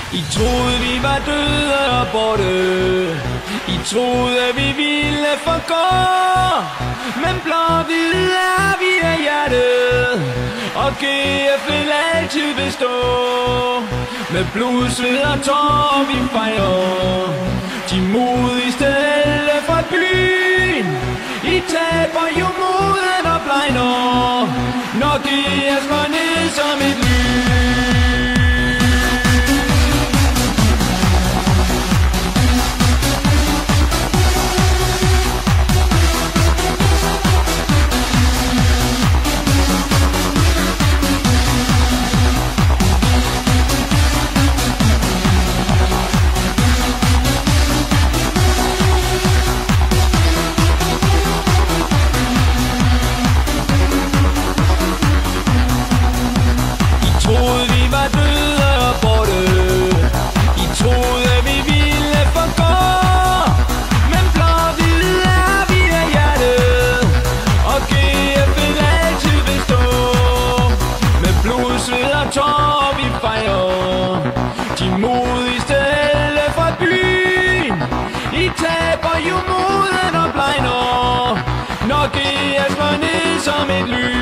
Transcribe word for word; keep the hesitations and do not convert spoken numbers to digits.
I troede vi var døde og borte, I troede vi ville forgå, men blå-hvide er vi af hjertet, og G F vil altid bestå. Med blod, sved og tårer vi fejrer de modigste helte fra byen. I taber jo moden og blegner, når G F går ned som et lyn. Tårer vi fejrer de modigste helte fra byen. I taber jo moden og blegner, når G F går ned som et lyn.